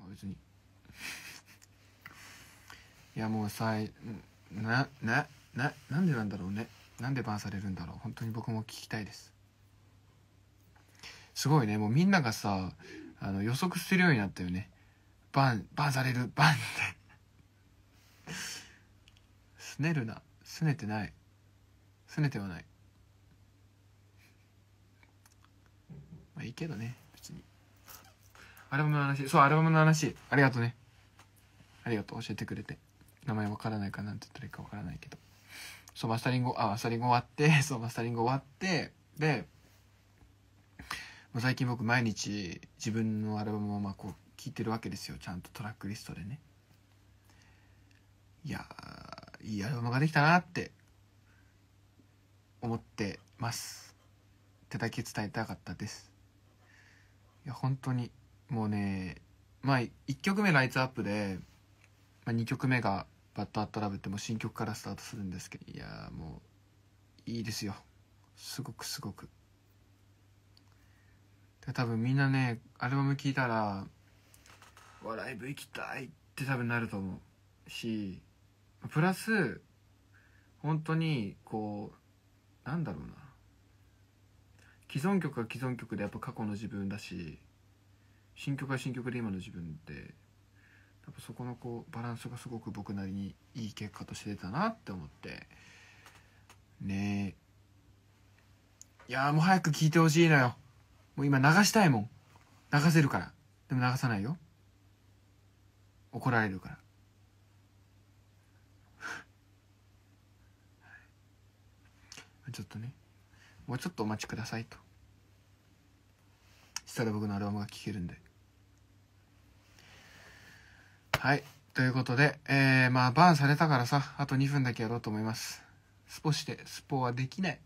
別にいやもうさ、なんでなんだろうね。なんでバンされるんだろう。本当に僕も聞きたいです。すごいね、もうみんながさ予測するようになったよね。バンされる、バンってすねるな、すねてない、すねてはない。まあいいけどね、別に。アルバムの話、そう、アルバムの話、ありがとうね。ありがとう、教えてくれて。名前わからないかなんて言ったらいいかわからないけど。そう、マスタリング終わって、そう、マスタリング終わって、で、もう最近僕毎日自分のアルバムをまあこう聴いてるわけですよ。ちゃんとトラックリストでね。いやー、いいアルバムができたなって思ってます。ってだけ伝えたかったです。いや、本当に、もうね、まあ、1曲目ライツアップで、まあ、2曲目がバッドアットラブってもう新曲からスタートするんですけど、いやもういいですよ、すごくすごく。で多分みんなねアルバム聴いたらライブ行きたいって多分なると思うし、プラス本当にこうなんだろうな、既存曲は既存曲でやっぱ過去の自分だし、新曲は新曲で今の自分で、やっぱそこのこうバランスがすごく僕なりにいい結果として出たなって思ってね。いやもう早く聴いてほしいのよ。もう今流したいもん。流せるから。でも流さないよ、怒られるからちょっとね、もうちょっとお待ちくださいと。したら僕のアルバムが聴けるんで。はい、ということでまあバーンされたからさ、あと2分だけやろうと思います。スポしてスポはできない。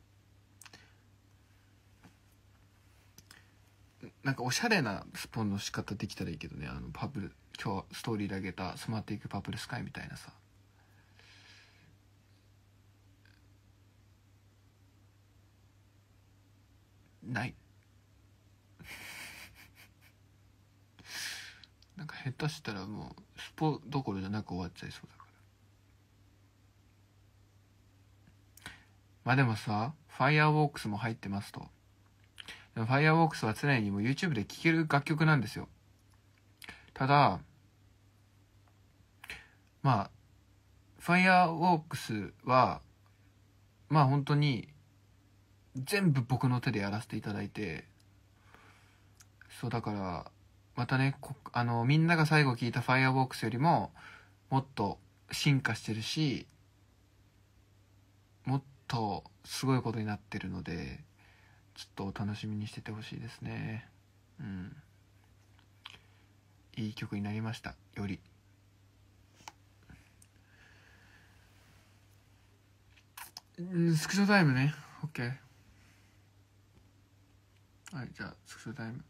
なんかおしゃれなスポの仕方できたらいいけどね。パブル、今日ストーリーであげたスマーティックパープルスカイみたいなさ、ないなんか下手したらもうスポどころじゃなく終わっちゃいそうだから。まあでもさ、ファイアーウォークスも入ってますと。でもファイアーウォークスは常にもう YouTube で聴ける楽曲なんですよ。ただまあファイアーウォークスはまあ本当に全部僕の手でやらせていただいて、そうだからまたね、みんなが最後聞いたファイアーウォークスよりももっと進化してるし、もっとすごいことになってるので、ちょっとお楽しみにしててほしいですね。うん、いい曲になりました。よりスクショタイムね。 OK。 はい、じゃあスクショタイム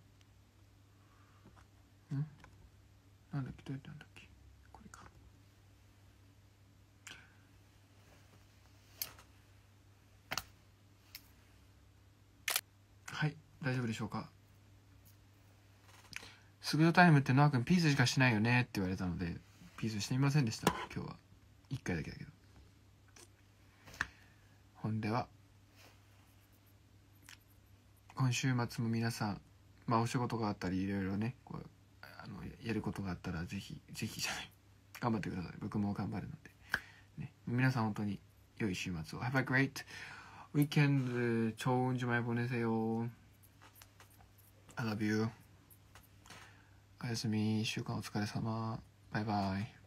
なんだっけ、どうやってなんだっけ、これか。はい、大丈夫でしょうか。スクショタイムってノア君ピースしかしないよねって言われたのでピースしてみませんでした。今日は1回だけだけど。ほんでは今週末も皆さん、まあお仕事があったりいろいろね、こうやることがあったらぜひぜひじゃない頑張ってください。僕も頑張るので、ね、皆さん本当に良い週末を。 Have a great weekend. 좋은 주말 보내세요. I love you. おやすみ。1週間お疲れ様。バイバイ。